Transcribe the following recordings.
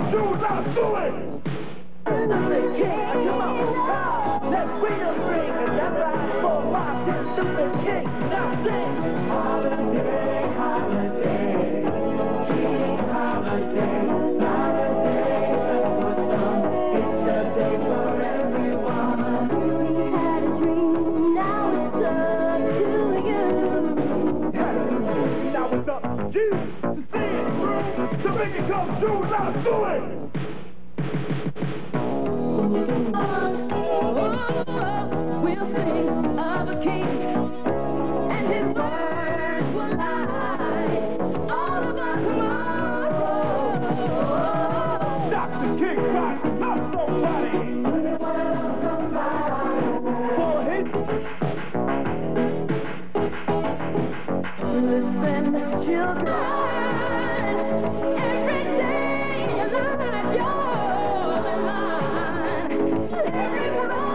shoes out, do it! Come on, let's freedom ring, and that's right for Martin Luther King. Now sing! Holiday, holiday, King holiday, holiday just for some. It's a day for everyone. We had a dream, now it's up to you. Had a dream, now it's up to you to see it through, to make it come true. Now do it! We'll sing of a king, and his words will lie all of our tomorrow. Dr. King Rock, not somebody. For his listen, children, every day your life, yours and mine. Every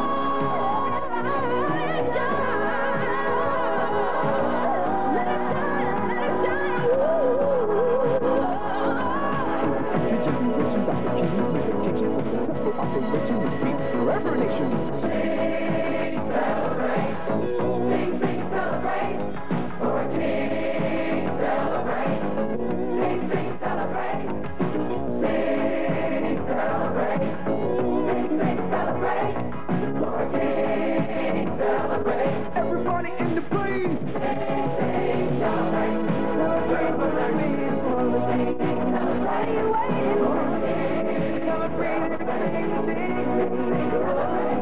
operation is beat forever nation. Sing, celebrate, sing, sing, celebrate, for a king, celebrate, sing, sing, celebrate, sing, celebrate, sing, sing, celebrate, for a king, celebrate. Everybody in the place. Sing, sing, celebrate, celebrate for the king, for the king, celebrate, waiting for a king, celebrate, sing, sing, sing, celebrate.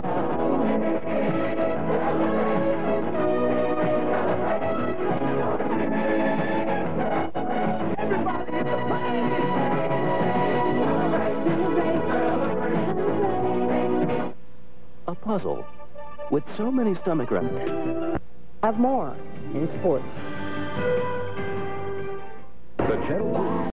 Everybody in the place. A puzzle with so many stomach remedies. Have more in sports. The Channel